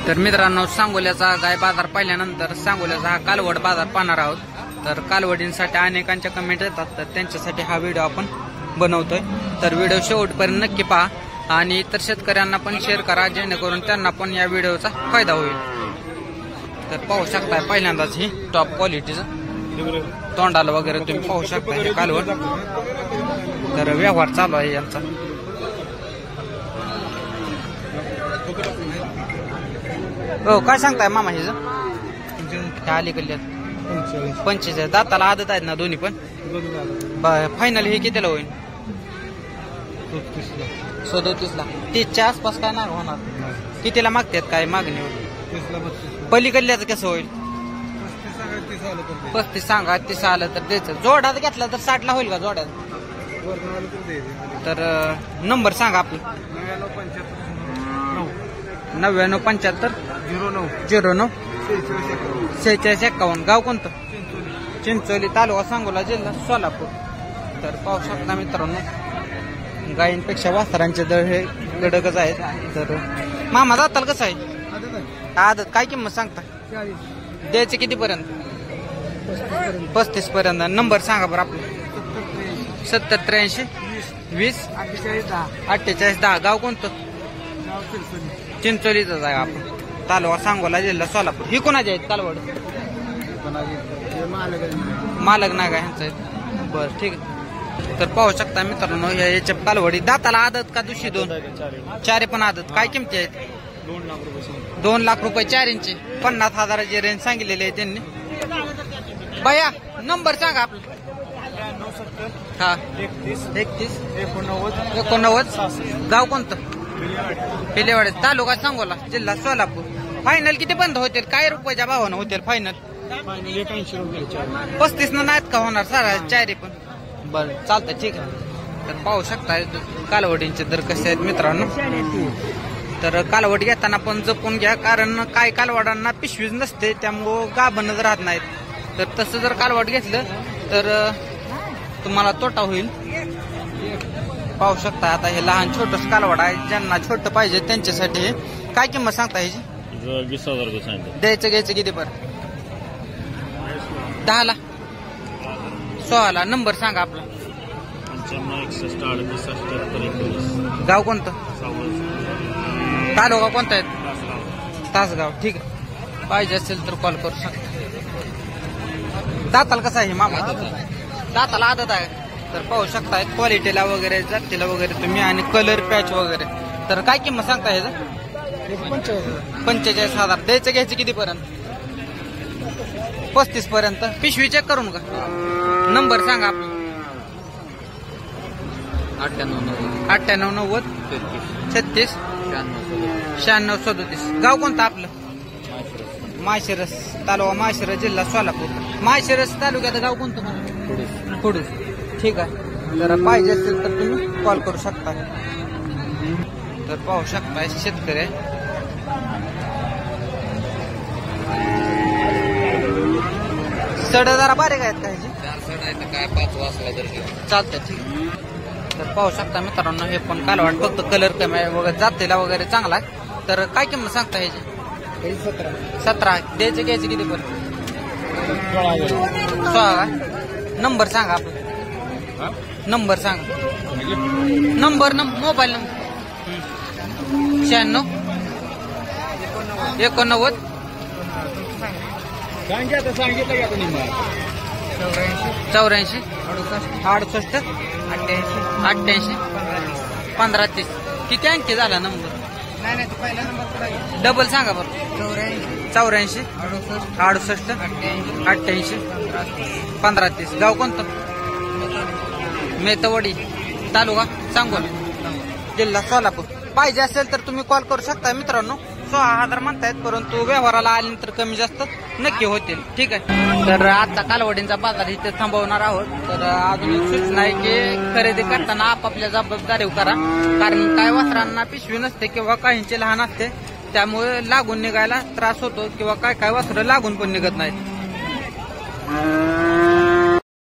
तर मित्रांनो, सांगोल्याचा गाय बाजार पाहिल्यानंतर सांगोल्याचा हा कालवड बाजार पाहणार आहोत. तर कालवडींसाठी अनेकांच्या कमेंट येतात, तर त्यांच्यासाठी हा व्हिडिओ आपण बनवतोय. तर व्हिडिओ शेवटपर्यंत नक्की पहा आणि इतर शेतकऱ्यांना पण शेअर करा, जेणेकरून त्यांना पण या व्हिडिओचा फायदा होईल. तर पाहू शकताय पहिल्यांदाच ही टॉप क्वालिटीचं तोंडाला वगैरे तुम्ही पाहू शकता हे कालवड. तर व्यवहार चालू आहे यांचा. हो, काय सांगताय मामा हे अलीकडल्या 45 दाताला आदत आहेत ना दोन्ही पण. फायनल हे कितीला होईल? 37 ला. 30च्या आसपास काय ना होणार? कितीला मागतात काय मागणी? पलीकडल्याच कसं होईल? 35 सांगा. 30 आलं तर द्यायचं. जोड्यात घेतला तर 60 ला होईल का जोड्यात? तर नंबर सांगा आपला. 9975 09 46 51. गाव कोणतं? चिंचोली, तालुका सांगोला, जिल्हा सोलापूर. तर पाहू शकता मित्रांनो, गायींपेक्षा वासरांचे दर हे गडकच आहेत. तर मामा दाताल कसं आहे? आदत काय किंमत सांगता? द्यायचे कितीपर्यंत? 35 पर्यंत. नंबर सांगा बरं आपला. 70 83 20 48 10. गाव कोणतं? चिंचोलीच आहे आपण. तालुका सांगोला, जिल्हा सोलापूर. ही कोणाची आहेत कालवड? मालक नागा ह्यांचं आहे. बरं, ठीक आहे. तर पाहू शकता मित्रांनो, याच्या कालवडी दाताला आदत का दुसरी? 2 चारी पण आदत. काय किमती आहेत? 2 लाख रुपये 4 इंची. 50,000ची रेंज सांगितलेली आहे त्यांनी. भैया नंबर सांगा आपला. हा, 31 89. गाव कोणतं? पिलेवाडे, तालुका सांगोला, जिल्हा सोलापूर. फायनल किती बंद होतील? काय रुपयाच्या भावानं होतील फायनल? 35 न नाहीत का होणार सारा चारी पण? बरं, चालतं, ठीक आहे. तर पाहू शकता कालवडींचे दर कसे आहेत मित्रांनो. तर कालवड घेताना पण जपून घ्या, कारण काही कालवडांना पिशवीच नसते, त्यामुळं गाभणच राहत नाहीत. तर तसं जर कालवड घेतलं तर तुम्हाला तोटा होईल. पाहू शकता आता हे लहान छोटस कालवड आहे. ज्यांना छोटं पाहिजे त्यांच्यासाठी. काय किंमत सांगता ह्याची? 20,000 रुपये सांगितलं. द्यायचं घ्यायचं किती पर? 10 ला 16 ला. नंबर सांगा आपला. 95 61 38 19. गाव कोणतं? तालुका कोणता आहे? तासगाव. ठीक आहे. पाहिजे असेल तर कॉल करू शकता. दाताला कसं आहे मामा? दाताला आदत आहे. तर पाहू शकता क्वालिटीला वगैरे, जातीला वगैरे तुम्ही, आणि कलर पॅच वगैरे. तर काय किंमत सांगता ह्याचं? 45,000. द्यायचं घ्यायचं किती पर्यंत? 35 पर्यंत. पिशवी चेक करून का? नंबर सांगा आपला. 98 90 36 96 37. गाव कोणतं आपलं? माळशिरस, तालुका माळशिरस, जिल्हा सोलापूर. माळशिरस तालुक्यात गाव कोणतं? कुडूस. ठीक आहे. जर पाहिजे असेल तर तुम्ही कॉल करू शकता. तर पाहू शकता शेतकरी सड जरा बारीक आहेत का ह्याची? 4 सड आहेत. काय 5 वाजला तर चालतं, ठीक आहे. तर पाहू शकता मित्रांनो, हे पण कालवड फक्त कलर कमी आहे वगैरे, जातीला वगैरे चांगला आहे. तर काय किंमत सांगता ह्याची? 17. द्यायचे घ्यायचे किती पर्यंत? 16. नंबर सांगा आपला. नंबर सांगा. Number mobile number 96 89 84 68 88 15 30. किती अंकी झाला नंबर? डबल सांगा बरं. 84 68 88 15 30. गाव कोणतं? मेतवडी, तालुका सांगोला, जिल्हा सोलापूर. पाहिजे असेल तर तुम्ही कॉल करू शकता मित्रांनो. 16,000 म्हणतायत, परंतु व्यवहाराला आल्यानंतर कमी जास्त नक्की होतील. ठीक आहे. तर आता कालवडींचा बाजार इथे थांबवणार आहोत. तर अजून एक सूचना आहे की खरेदी करताना आपापल्या जबाबदारी करा, कारण काय वासरांना पिशवी नसते किंवा काहींचे लहान असते, त्यामुळे लागून निघायला त्रास होतो, किंवा काय वासरं लागून पण निघत नाहीत.